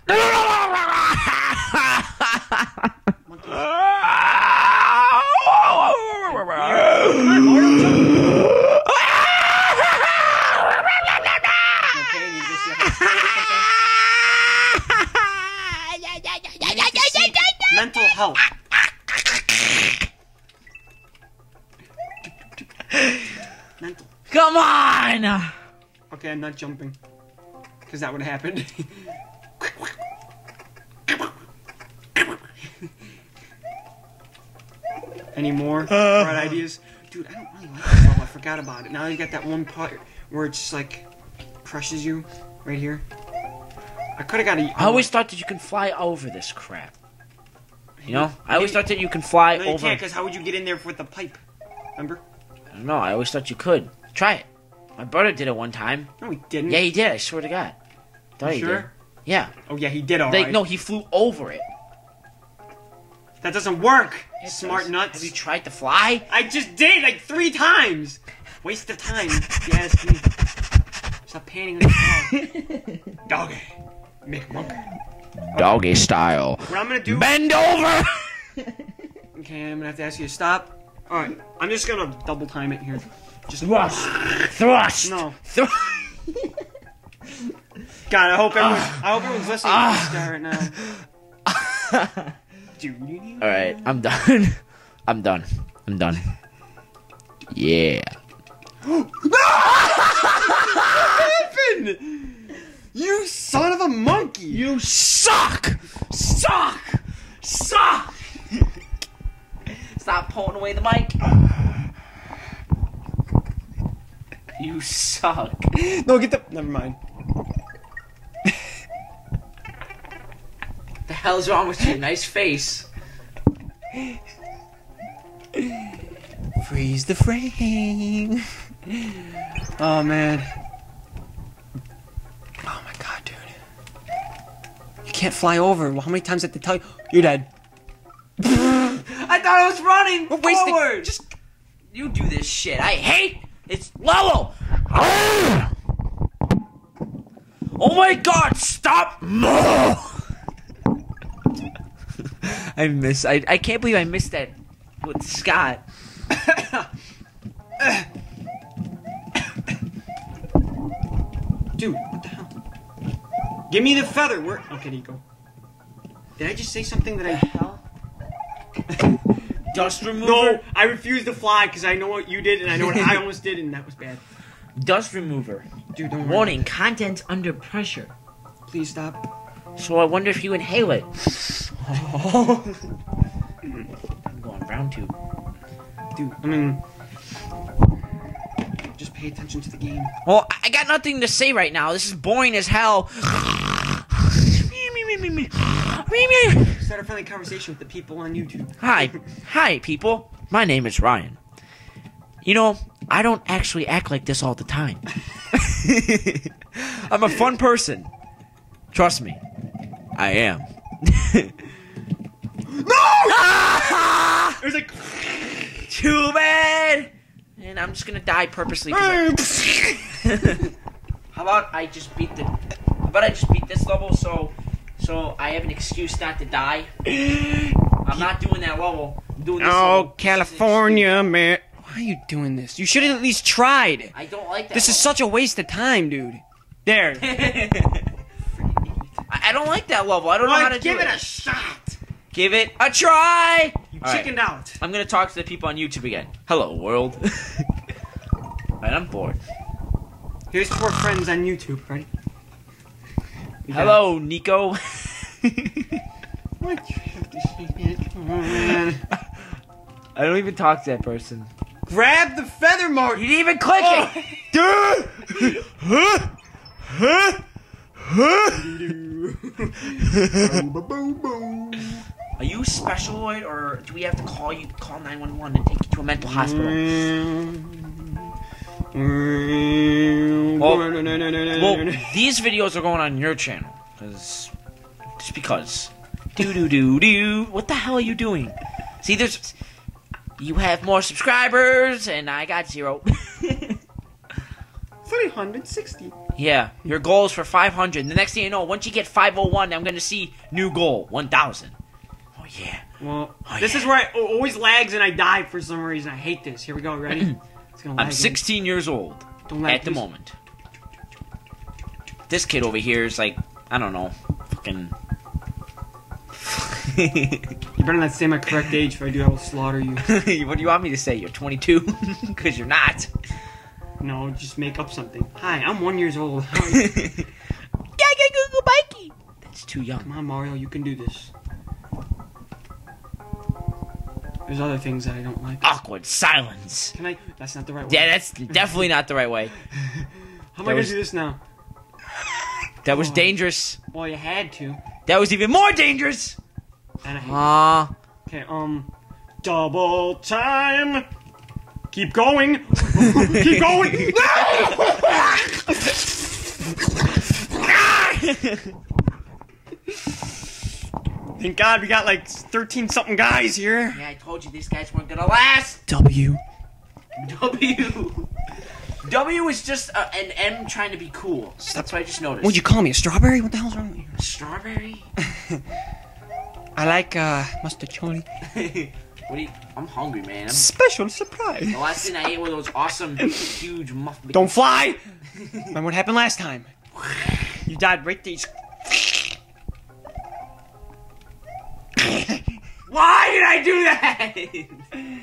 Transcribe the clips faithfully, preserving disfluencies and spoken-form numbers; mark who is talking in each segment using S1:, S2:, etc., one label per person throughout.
S1: Mental health. Mental.
S2: Come on!
S1: Okay, I'm not jumping. Because that would have happened. Any more bright ideas? Dude, I don't really like this level. I forgot about it. Now you got that one part where it just like crushes you right here. I could have got a.
S2: I always thought that you can fly over this crap. You know? I always thought that you can fly
S1: no, you
S2: over.
S1: can't, because how would you get in there with the pipe? Remember?
S2: I don't know. I always thought you could. Try it. My brother did it one time.
S1: No, he didn't.
S2: Yeah, he did. I swear to God. Thought he
S1: sure?
S2: did. Yeah.
S1: Oh, yeah, he did all
S2: They,
S1: right.
S2: No, he flew over it.
S1: That doesn't work.
S2: It
S1: Smart
S2: does.
S1: nuts.
S2: Have you tried to fly?
S1: I just did like three times. Waste of time. If you ask me. Stop painting on the wall. Doggy. Make monk.
S2: Doggy style.
S1: What I'm gonna do?
S2: Bend over.
S1: Okay, I'm gonna have to ask you to stop. All right, I'm just gonna double time it here. Just
S2: Thrust. Thrust.
S1: No.
S2: Thrust.
S1: God, I hope everyone, I hope everyone's listening to this guy right now. Dude.
S2: All right, I'm done. I'm done. I'm done. Yeah.
S1: What happened? You son of a monkey!
S2: You suck. Suck. Suck. Stop pulling away the mic. You suck.
S1: No, get the. Never mind.
S2: The hell's wrong with you? Nice face.
S1: Freeze the frame. Oh man. Oh my god, dude. You can't fly over. Well, how many times did they tell you? You're dead.
S2: I thought I was running
S1: We're wasting-
S2: forward. Just you do this shit. I hate it's level. Oh my god! Stop! I miss. I I can't believe I missed that with Scott.
S1: Dude, what the hell? Give me the feather. Where? Okay, there you go. Did I just say something that I?
S2: Dust remover.
S1: No, I refuse to fly because I know what you did and I know what I almost did, and that was bad.
S2: Dust remover.
S1: Dude, don't worry.
S2: Warning: content under pressure.
S1: Please stop.
S2: So I wonder if you inhale it. I'm going round two.
S1: Dude, I mean, just pay attention to the game.
S2: Well, I got nothing to say right now. This is boring as hell.
S1: Start a friendly conversation with the people on YouTube.
S2: Hi. Hi, people. My name is Ryan. You know, I don't actually act like this all the time. I'm a fun person. Trust me. I am.
S1: No!
S2: Ah!
S1: It was like,
S2: Too bad. And I'm just gonna die purposely. 'cause I- How about I just beat the? How about I just beat this level so, so I have an excuse not to die. I'm not doing that level. I'm doing this
S1: oh,
S2: level.
S1: California, man. Why are you doing this? You should have at least tried.
S2: I don't like that.
S1: This is such a waste of time, dude. There.
S2: I I don't like that level. I don't know how to
S1: give
S2: do
S1: it
S2: it.
S1: a shot.
S2: Give it a try.
S1: You
S2: All right.
S1: chickened out.
S2: I'm gonna talk to the people on YouTube again. Hello, world. Alright, I'm bored.
S1: Here's four friends on YouTube. Ready? You got
S2: Hello, Nico.
S1: it. What you have to say, man? Come on.
S2: I don't even talk to that person.
S1: Grab the feather mark.
S2: You didn't even click it.
S1: Oh.
S2: Are you specialoid, or do we have to call you, call nine one one and take you to a mental hospital? Well, well, these videos are going on your channel, cause just because. Do do do do. What the hell are you doing? See, there's you have more subscribers, and I got zero.
S1: three hundred sixty.
S2: Yeah, your goal is for five hundred. The next thing you know, once you get five oh one, I'm going to see new goal, one thousand. Oh, yeah.
S1: Well,
S2: oh,
S1: this
S2: yeah.
S1: is where it always lags and I die for some reason. I hate this. Here we go. Ready? It's gonna lag
S2: I'm sixteen years old
S1: Don't lag,
S2: at the
S1: please.
S2: moment. This kid over here is like, I don't know, fucking...
S1: You better not say my correct age if I do, I will slaughter you.
S2: What do you want me to say? You're twenty-two? Because you're not.
S1: No, just make up something. Hi, I'm one years old.
S2: Gaga Google Bikey. That's too young.
S1: Come on, Mario, you can do this. There's other things that I don't like.
S2: Awkward silence.
S1: Can I? That's not the right way.
S2: Yeah, that's definitely not the right way.
S1: How am
S2: that
S1: I
S2: was-
S1: gonna do this now?
S2: That was
S1: Oh.
S2: dangerous.
S1: Well, you had to.
S2: That was even more dangerous.
S1: And I hate
S2: Ah.
S1: Okay, um, double time. Keep going. Keep going. Thank God we got like thirteen something guys here.
S2: Yeah, I told you these guys weren't gonna last.
S1: W.
S2: W. W is just uh, an M trying to be cool. That's what I just noticed.
S1: What'd you call me? A strawberry? What the hell's wrong with you?
S2: Strawberry?
S1: I like uh mustacholi.
S2: What do you... I'm hungry, man. I'm...
S1: Special surprise.
S2: The last thing I ate were those awesome, huge muffins.
S1: Don't fly. Remember what happened last time? You died right there.
S2: Why did I do that?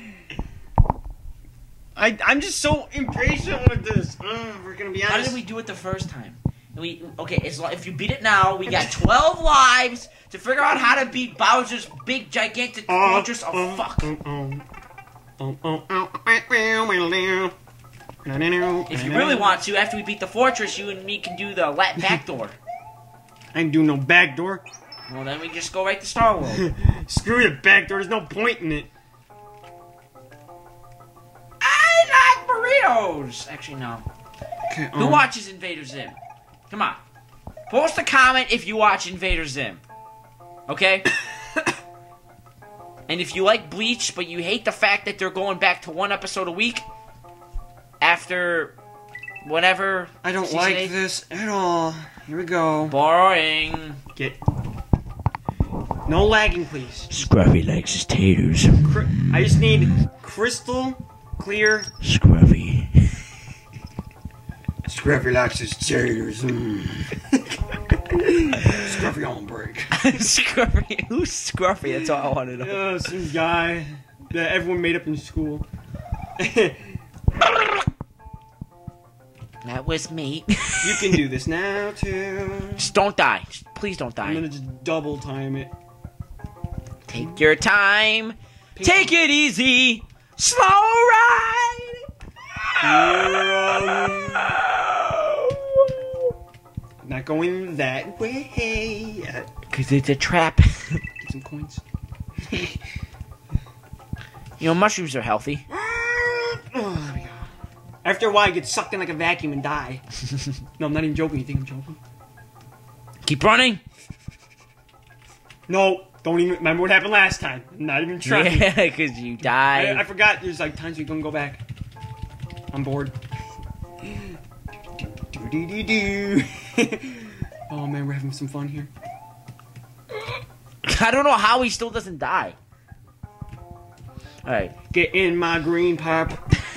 S1: I I'm just so impatient with this. Uh, we're gonna be honest.
S2: How did we do it the first time? We okay. It's like, if you beat it now, we got twelve lives to figure out how to beat Bowser's big, gigantic
S1: Uh,
S2: fortress of
S1: uh,
S2: fuck.
S1: uh, uh, uh, uh, uh,
S2: If you really want to, after we beat the fortress, you and me can do the lat backdoor.
S1: I ain't do no backdoor.
S2: Well, then we just go right to Star World.
S1: Screw the backdoor. There's no point in it.
S2: I like burritos. Actually, no.
S1: Okay,
S2: Who
S1: um,
S2: watches Invader Zim? Come on. Post a comment if you watch Invader Zim. Okay? And if you like Bleach, but you hate the fact that they're going back to one episode a week after whatever.
S1: I don't
S2: season
S1: like
S2: eight.
S1: this at all. Here we go.
S2: Boring.
S1: Get. No lagging, please.
S2: Scruffy likes his taters.
S1: Cri- I just need crystal clear.
S2: Scruffy.
S1: Scruffy likes his taters. Mm. Scruffy on break.
S2: Scruffy. Who's Scruffy? That's all I want to know.
S1: Uh, some guy that everyone made up in school.
S2: That was me.
S1: You can do this now too.
S2: Just don't die. Just, please don't
S1: I'm
S2: die.
S1: gonna just double time it.
S2: Take your time. Take it easy. Slow ride.
S1: Not going that way. Uh,
S2: Because it's a trap.
S1: Get some coins.
S2: You know, mushrooms are healthy.
S1: Oh, there we go. After a while, you get sucked in like a vacuum and die. No, I'm not even joking. You think I'm joking?
S2: Keep running.
S1: No, don't even remember what happened last time. I'm not even trying.
S2: Yeah, because you
S1: I,
S2: died.
S1: I forgot. There's like times we can go back. I'm bored. Do do do do. Oh man, we're having some fun here.
S2: I don't know how he still doesn't die. Alright.
S1: Get in my green pipe.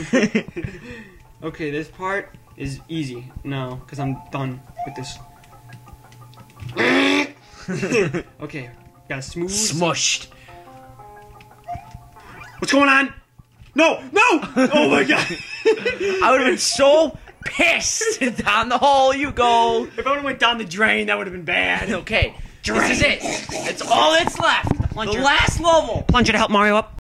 S1: Okay, this part is easy. No, because I'm done with this. Okay, got a smooth.
S2: Smushed.
S1: What's going on? No, no! Oh my god!
S2: I would have been so pissed. Down the hole you go.
S1: If I would have went down the drain, that would have been bad.
S2: Okay, this is it. It's all that's left. The
S1: Plunger.
S2: last level.
S1: Plunger to help Mario up.